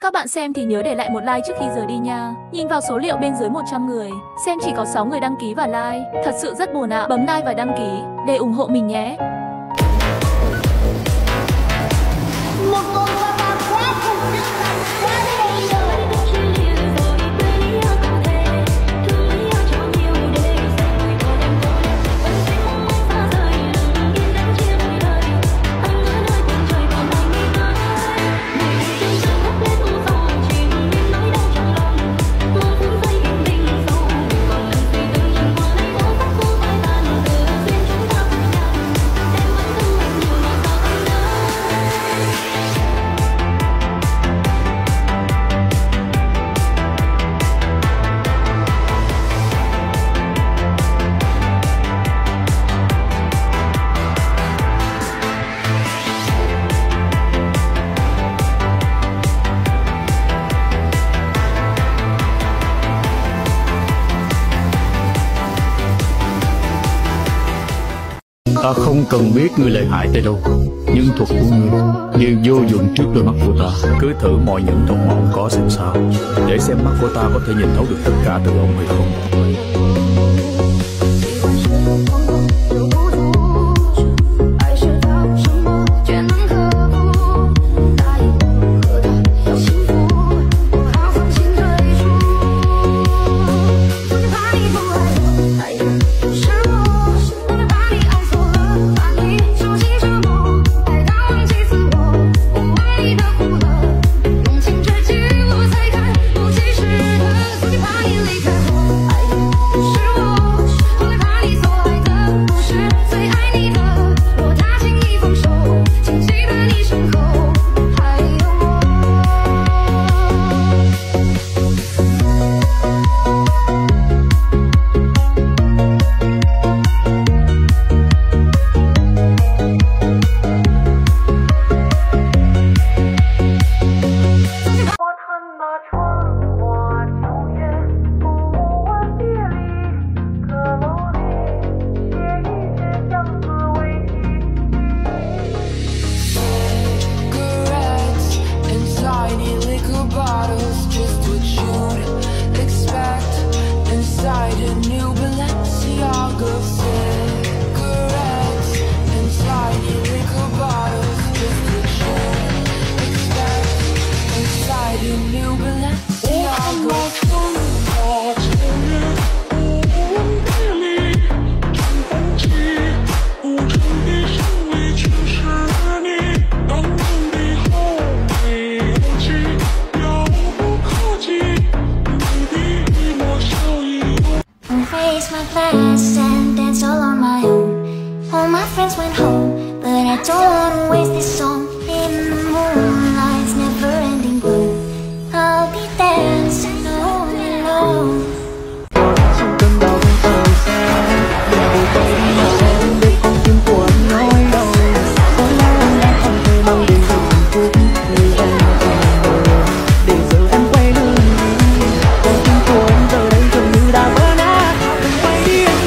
Các bạn xem thì nhớ để lại một like trước khi rời đi nha. Nhìn vào số liệu bên dưới 100 người, xem chỉ có 6 người đăng ký và like. Thật sự rất buồn ạ. Bấm like và đăng ký để ủng hộ mình nhé. Một con sa tan quá khủng khiếp này, quá đời đời. Ta không cần biết ngươi lợi hại tới đâu, nhưng thuật của ngươi như vô dụng trước đôi mắt của ta. Cứ thử mọi những thuật mà ông có xem sao, để xem mắt của ta có thể nhìn thấu được tất cả từ ông hay không. Raised my glass and danced all on my own. All my friends went home, but I don't wanna waste this song. In the moonlight's never-ending glow, I'll be dancing all alone. Trong cơn đau thời gian, để vội tay đi nào em, để con tim của anh nói đâu. Có lẽ anh đã không thể mang đến được hạnh phúc như em cần. Để giờ em quay lưng đi, con tim của anh giờ đây dường như đã vỡ nát. Đừng quay đi anh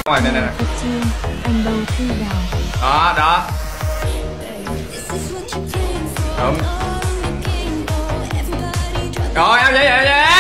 Ngoài này nè. Anh đâu khi nào Đó đó. Đúng. Rồi em vậy vậy vậy.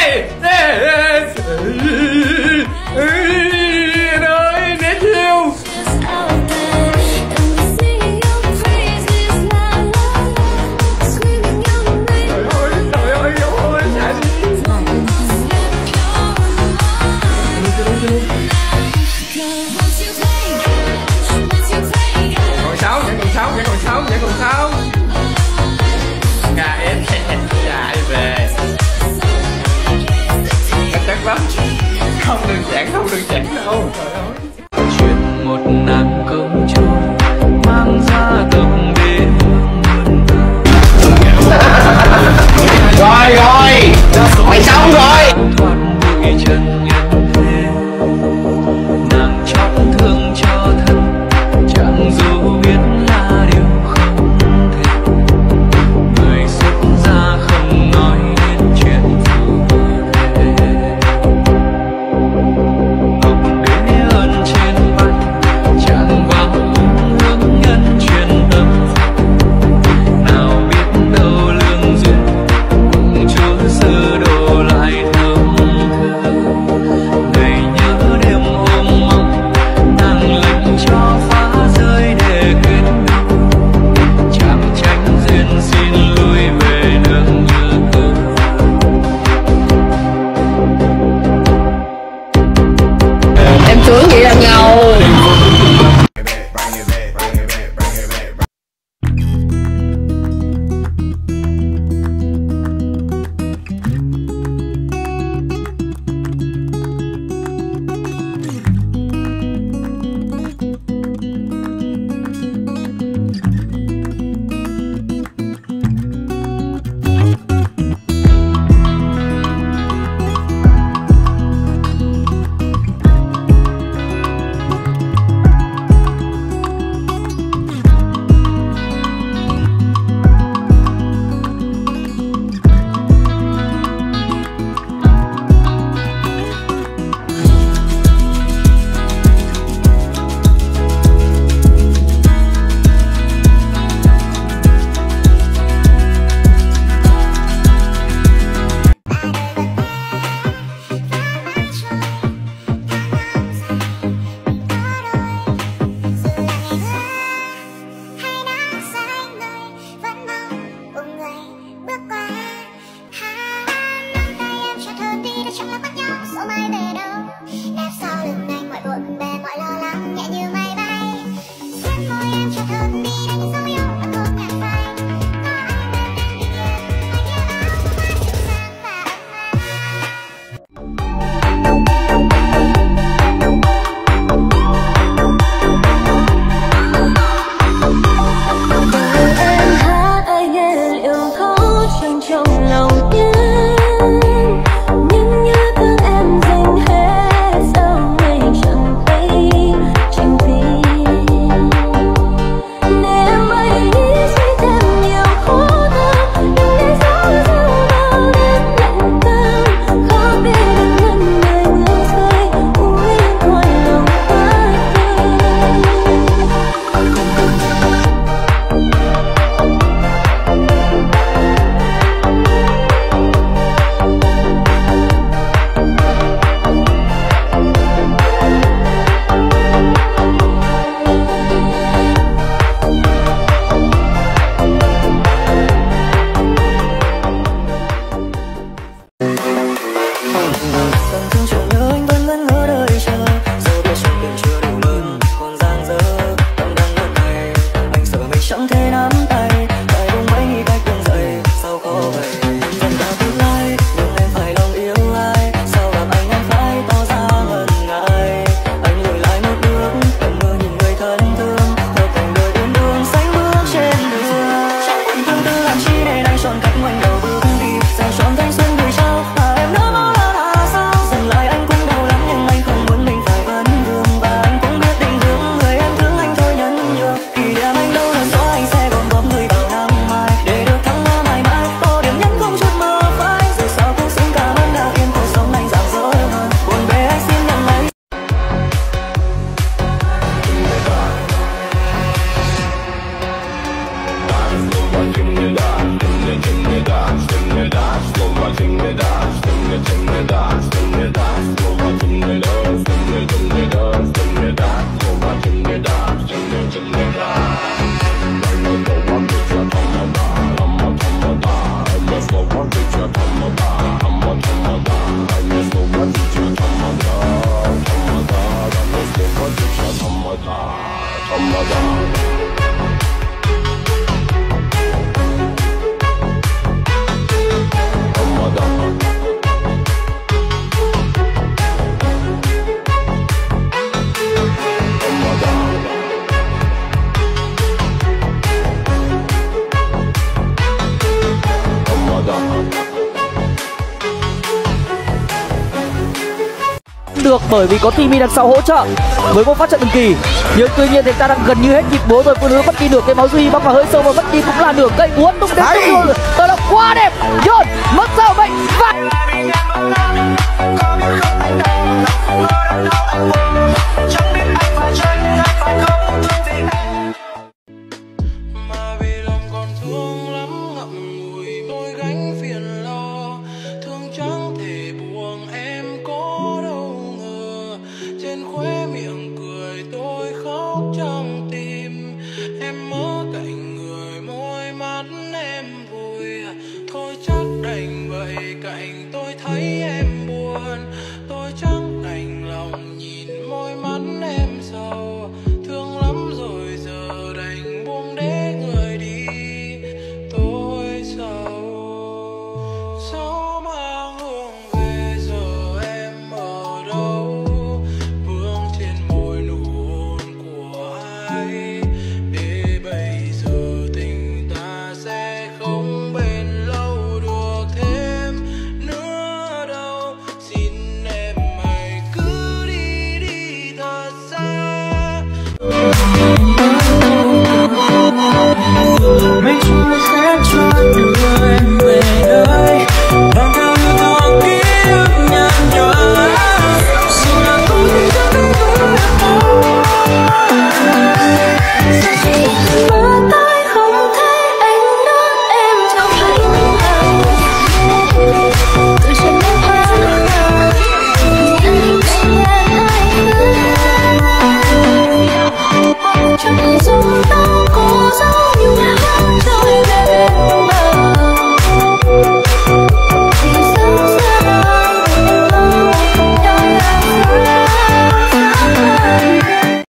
Anh ơi, né chiêu. Vẫn còn 6 KS chạy về chắc lắm, không đơn giản đâu. Trời ơi, chuyện một nàng công chúa mang ra tầm đế Rồi mày xong rồi. thoát bụi trần nhân thế, nàng chót thương cho thân chẳng dù biết là điều không thể, người xuất gia không nói đến chuyện phù thế. Ngọc đế ơn được bởi vì có Timmy đằng sau hỗ trợ với một phát trận đường kỳ. Nhưng tuy nhiên thì ta đang gần như hết nhịp múa rồi, phụ nữ mất đi được cái máu duy băng vào hơi sâu và mất đi cũng là nửa cây muốn tung đến tung luôn. Tờ độc quá đẹp. Yun